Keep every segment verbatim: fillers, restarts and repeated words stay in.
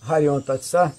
Harion Tatsá.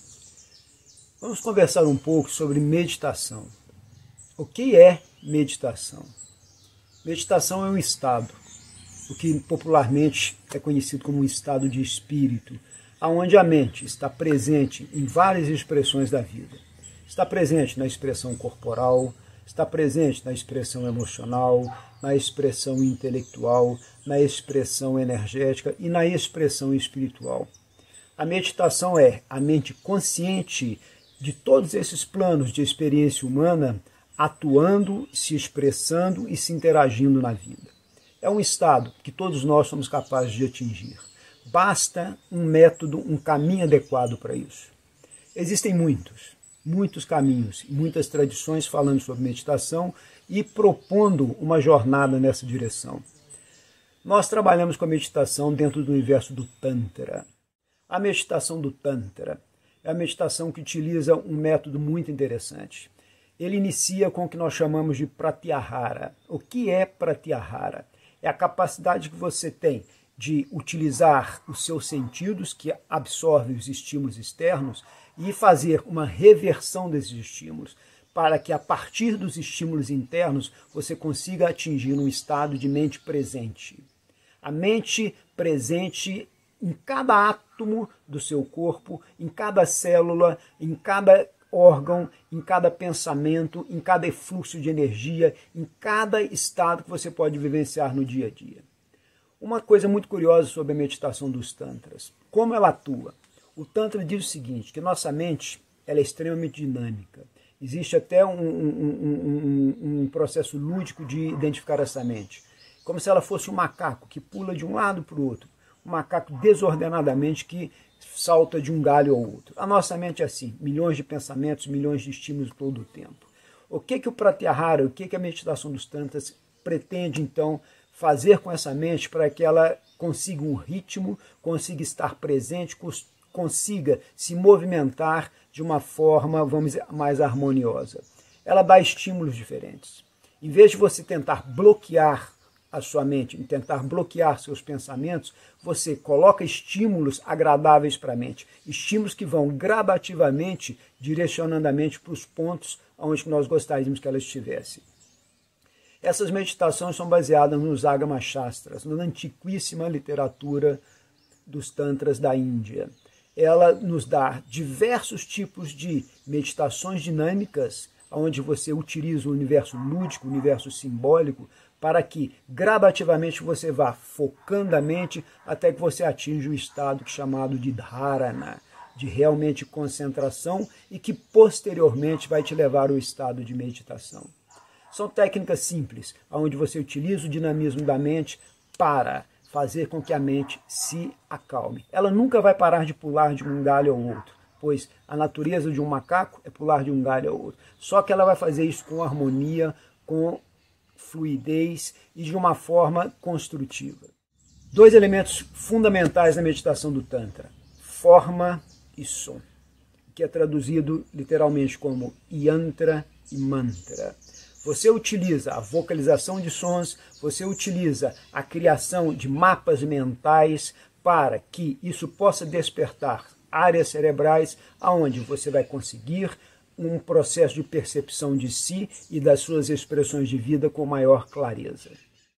Vamos conversar um pouco sobre meditação. O que é meditação? Meditação é um estado, o que popularmente é conhecido como um estado de espírito, onde a mente está presente em várias expressões da vida. Está presente na expressão corporal, está presente na expressão emocional, na expressão intelectual, na expressão energética e na expressão espiritual. A meditação é a mente consciente de todos esses planos de experiência humana atuando, se expressando e se interagindo na vida. É um estado que todos nós somos capazes de atingir. Basta um método, um caminho adequado para isso. Existem muitos, muitos caminhos, muitas tradições falando sobre meditação e propondo uma jornada nessa direção. Nós trabalhamos com a meditação dentro do universo do Tantra. A meditação do Tantra é a meditação que utiliza um método muito interessante. Ele inicia com o que nós chamamos de Pratyahara. O que é Pratyahara? É a capacidade que você tem de utilizar os seus sentidos, que absorvem os estímulos externos, e fazer uma reversão desses estímulos, para que a partir dos estímulos internos você consiga atingir um estado de mente presente. A mente presente em cada átomo do seu corpo, em cada célula, em cada órgão, em cada pensamento, em cada efluxo de energia, em cada estado que você pode vivenciar no dia a dia. Uma coisa muito curiosa sobre a meditação dos tantras, como ela atua. O tantra diz o seguinte, que nossa mente ela é extremamente dinâmica. Existe até um, um, um, um processo lúdico de identificar essa mente, como se ela fosse um macaco que pula de um lado para o outro, um macaco desordenadamente que salta de um galho ao outro. A nossa mente é assim, milhões de pensamentos, milhões de estímulos todo o tempo. O que, que o Pratyahara, o que, que a meditação dos tantras pretende, então, fazer com essa mente para que ela consiga um ritmo, consiga estar presente, consiga se movimentar de uma forma, vamos dizer, mais harmoniosa? Ela dá estímulos diferentes. Em vez de você tentar bloquear a sua mente, em tentar bloquear seus pensamentos, você coloca estímulos agradáveis para a mente, estímulos que vão gradativamente direcionando a mente para os pontos onde nós gostaríamos que ela estivesse. Essas meditações são baseadas nos Agama Shastras, na antiquíssima literatura dos Tantras da Índia. Ela nos dá diversos tipos de meditações dinâmicas, onde você utiliza o universo lúdico, o universo simbólico, para que gradativamente você vá focando a mente até que você atinja o estado chamado de dharana, de realmente concentração e que posteriormente vai te levar ao estado de meditação. São técnicas simples, onde você utiliza o dinamismo da mente para fazer com que a mente se acalme. Ela nunca vai parar de pular de um galho ao outro, pois a natureza de um macaco é pular de um galho ao outro. Só que ela vai fazer isso com harmonia, com fluidez e de uma forma construtiva. Dois elementos fundamentais na meditação do Tantra, forma e som, que é traduzido literalmente como yantra e mantra. Você utiliza a vocalização de sons, você utiliza a criação de mapas mentais para que isso possa despertar áreas cerebrais aonde você vai conseguir um processo de percepção de si e das suas expressões de vida com maior clareza.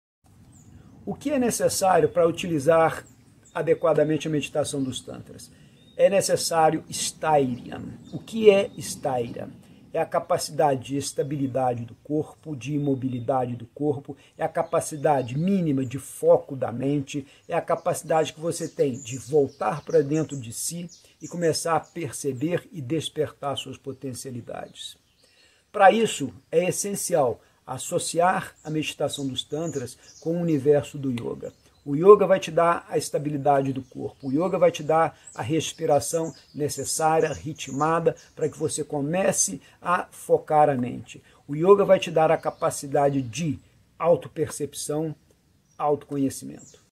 O que é necessário para utilizar adequadamente a meditação dos tantras? É necessário Sthairya. O que é Sthairya? É a capacidade de estabilidade do corpo, de imobilidade do corpo, é a capacidade mínima de foco da mente, é a capacidade que você tem de voltar para dentro de si e começar a perceber e despertar suas potencialidades. Para isso, é essencial associar a meditação dos tantras com o universo do yoga. O yoga vai te dar a estabilidade do corpo, o yoga vai te dar a respiração necessária, ritmada, para que você comece a focar a mente. O yoga vai te dar a capacidade de autopercepção, autoconhecimento.